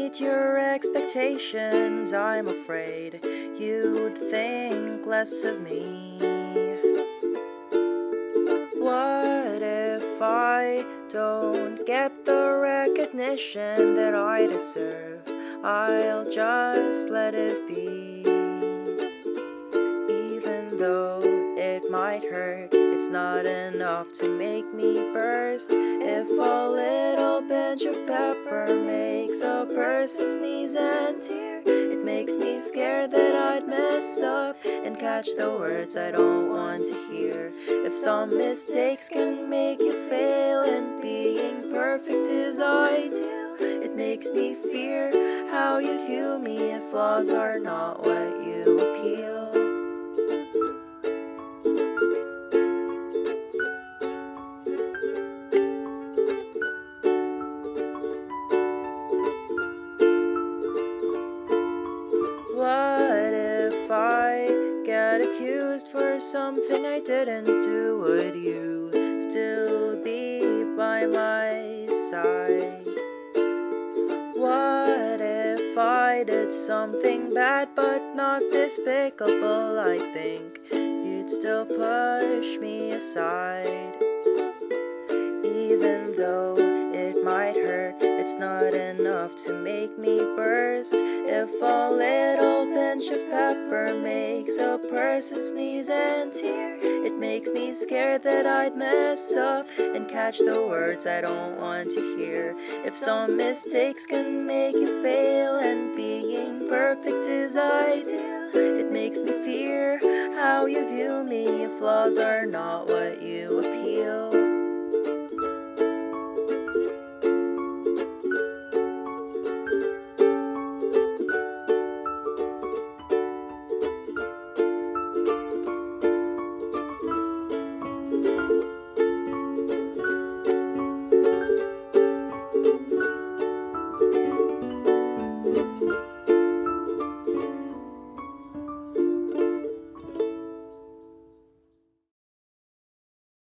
meet your expectations, I'm afraid you'd think less of me. What if I don't get the recognition that I deserve? I'll just let it be. Even though it might hurt, it's not enough to make me burst. If a little pinch of pepper makes a person sneeze and tear, it makes me scared that I'd mess up and catch the words I don't want to hear. If some mistakes can make you fail and being perfect is ideal, it makes me fear how you view me if flaws are not what you appeal. What if I get accused for something I didn't do? Would you still be by my side? What if I did something bad but not despicable? I think you'd still push me aside. Even though it might hurt, it's not enough to make me burst. If a little pinch of pepper makes a person sneeze and tear, it makes me scared that I'd mess up and catch the words I don't want to hear. If some mistakes can make you fail and being perfect is ideal, it makes me fear how you view me if flaws are not what you appear.